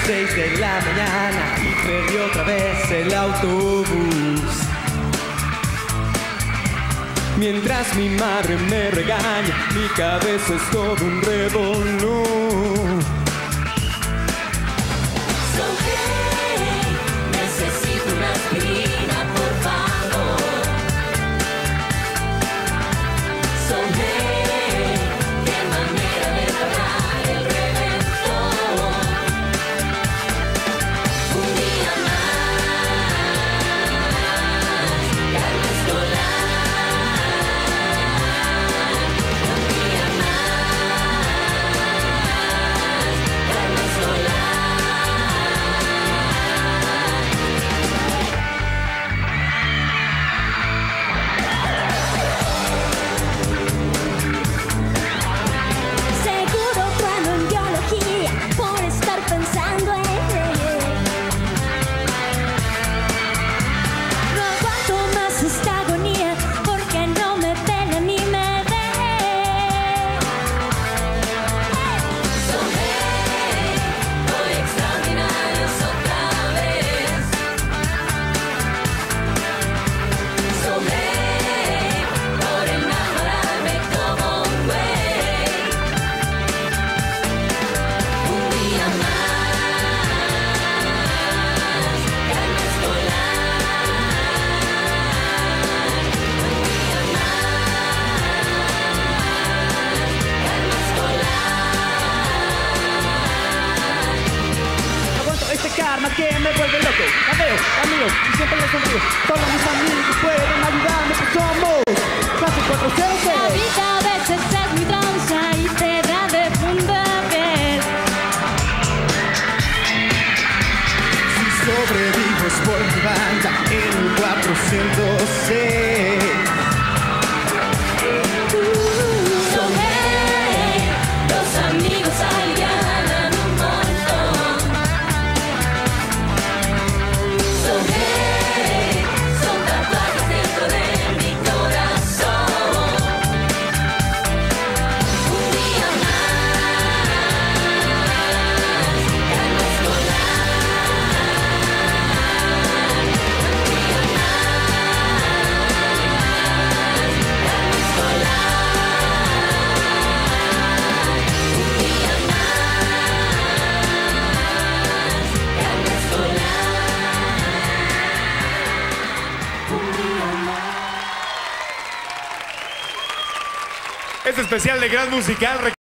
6 de la mañana y perdí otra vez el autobús. Mientras mi madre me regaña, mi cabeza es todo un revolú. Necesito una aspirina, por favor. Qué manera de parar el reventón. Un día más, Carlos Escolar. Un día más, Carlos Escolar. Seguro trueno en biología por estar pensando en él. No aguanto más esta agonía porque no me pela ni me ve. Hoy extraordinarios otra vez. Por enamorarme como un güey. Un día más, Carlos Escolar. Un día más, Carlos Escolar. Aguanto este karma que me vuelve loco. La veo, amigos, y siempre les sonrío. Solo mis amigos pueden ayudarme, pues somos Clase 406. La vida a veces es muy tranza y te da de fundament. Si sobrevivo es por mi banda en el 406. Los amigos alivianan un montón. Son tatuajes dentro de mi corazón. Un día más, Carlos Escolar. Un día Este especial de Gran Musical